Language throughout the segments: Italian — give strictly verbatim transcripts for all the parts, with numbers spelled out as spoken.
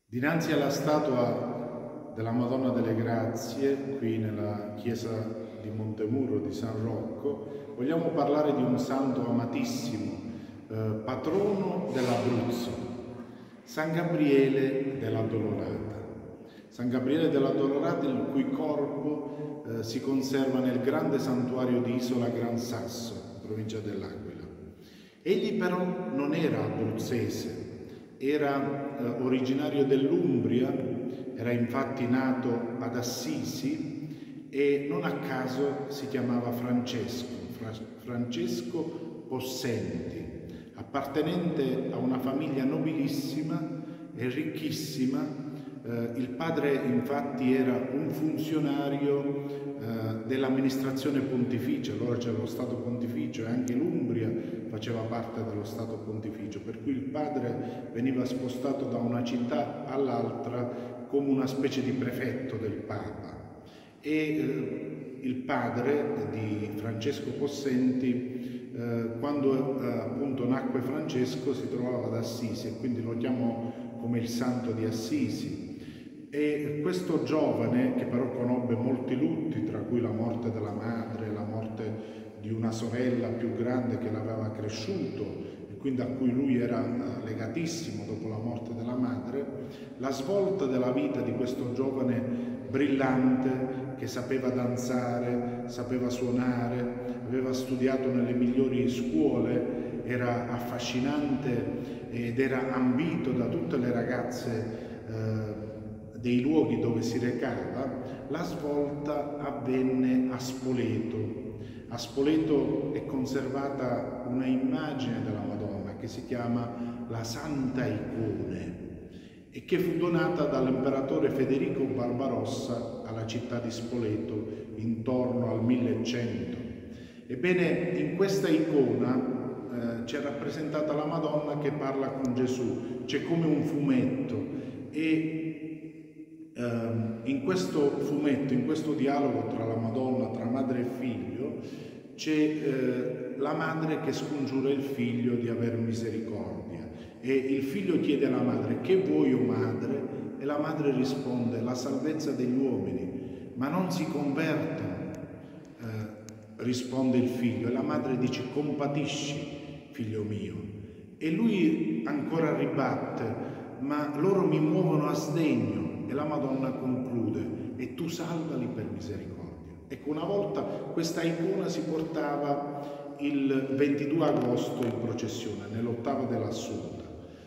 Dinanzi alla statua della Madonna delle Grazie, qui nella chiesa di Montemurro di San Rocco, vogliamo parlare di un santo amatissimo, eh, patrono dell'Abruzzo, San Gabriele dell'Addolorata. San Gabriele dell'Addolorata, il cui corpo eh, si conserva nel grande santuario di Isola Gran Sasso, provincia dell'Aquila. Egli però non era abruzzese, era eh, originario dell'Umbria, era infatti nato ad Assisi e non a caso si chiamava Francesco, Fra Francesco Possenti, appartenente a una famiglia nobilissima e ricchissima. Eh, il padre infatti era un funzionario eh, dell'amministrazione pontificia, allora c'era lo Stato Pontificio e anche l'Umbria faceva parte dello Stato Pontificio, per cui il padre veniva spostato da una città all'altra come una specie di prefetto del Papa. E eh, il padre di Francesco Possenti, eh, quando eh, appunto nacque Francesco, si trovava ad Assisi e quindi lo chiamò come il santo di Assisi. E questo giovane, che però conobbe molti lutti, tra cui la morte della madre, la morte di una sorella più grande che l'aveva cresciuto e quindi a cui lui era legatissimo dopo la morte della madre, la svolta della vita di questo giovane brillante che sapeva danzare, sapeva suonare, aveva studiato nelle migliori scuole, era affascinante ed era ambito da tutte le ragazze eh, dei luoghi dove si recava. La svolta avvenne a Spoleto. A Spoleto è conservata una immagine della Madonna che si chiama la Santa Icone e che fu donata dall'imperatore Federico Barbarossa alla città di Spoleto intorno al millecento. Ebbene, in questa icona eh, c'è rappresentata la Madonna che parla con Gesù, c'è come un fumetto e in questo fumetto, in questo dialogo tra la Madonna, tra madre e figlio, c'è eh, la madre che scongiura il figlio di avere misericordia e il figlio chiede alla madre: che vuoi, o madre? E la madre risponde: la salvezza degli uomini. Ma non si convertono, eh, risponde il figlio, e la madre dice: compatisci, figlio mio. E lui ancora ribatte: ma loro mi muovono a sdegno. E la Madonna conclude: e tu salvali per misericordia. Ecco, una volta questa icona si portava il ventidue agosto in processione, nell'ottava dell'Assunta.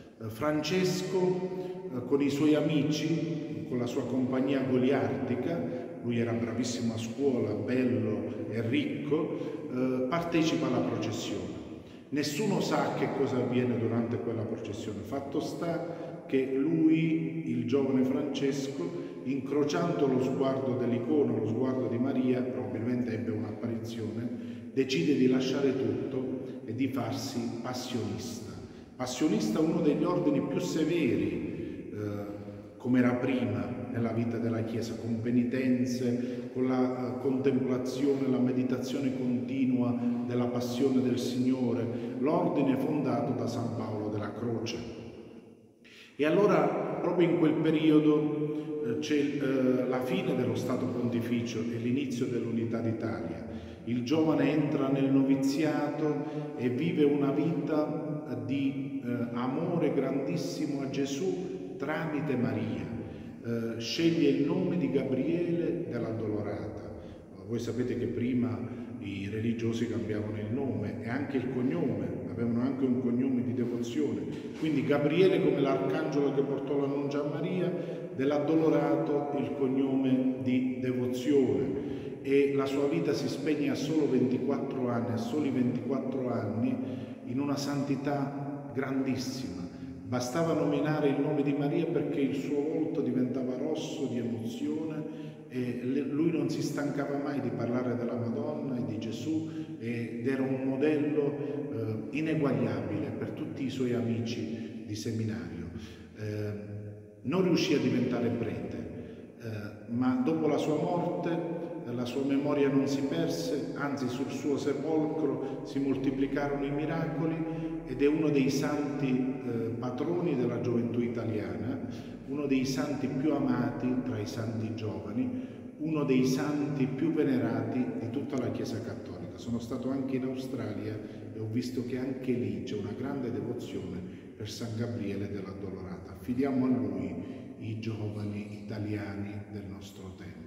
Francesco con i suoi amici, con la sua compagnia goliardica, lui era bravissimo a scuola, bello e ricco, partecipa alla processione. Nessuno sa che cosa avviene durante quella processione, fatto sta che lui, il giovane Francesco, incrociando lo sguardo dell'icona, lo sguardo di Maria, probabilmente ebbe un'apparizione, decide di lasciare tutto e di farsi passionista. Passionista, uno degli ordini più severi, eh, come era prima nella vita della Chiesa, con penitenze, con la uh, contemplazione, la meditazione continua della passione del Signore, l'ordine fondato da San Paolo della Croce. E allora, proprio in quel periodo, eh, c'è eh, la fine dello Stato Pontificio e l'inizio dell'Unità d'Italia. Il giovane entra nel noviziato e vive una vita di eh, amore grandissimo a Gesù tramite Maria. Eh, sceglie il nome di Gabriele dell'Addolorata. Voi sapete che prima i religiosi cambiavano il nome e anche il cognome, avevano anche un cognome di devozione. Quindi Gabriele come l'arcangelo che portò l'annuncio a Maria, dell'Addolorato il cognome di devozione. E la sua vita si spegne a solo ventiquattro anni, a soli ventiquattro anni, in una santità grandissima. Bastava nominare il nome di Maria perché il suo volto diventava rosso di emozione e lui non si stancava mai di parlare della Madonna e di Gesù ed era un modello eh, ineguagliabile per tutti i suoi amici di seminario. Eh, non riuscì a diventare prete, eh, ma dopo la sua morte la sua memoria non si perse, anzi sul suo sepolcro si moltiplicarono i miracoli ed è uno dei santi eh, patroni della gioventù italiana, uno uno dei santi più amati tra i santi giovani, uno dei santi più venerati di tutta la Chiesa Cattolica. Sono stato anche in Australia e ho visto che anche lì c'è una grande devozione per San Gabriele dell'Addolorata. Affidiamo a lui i giovani italiani del nostro tempo.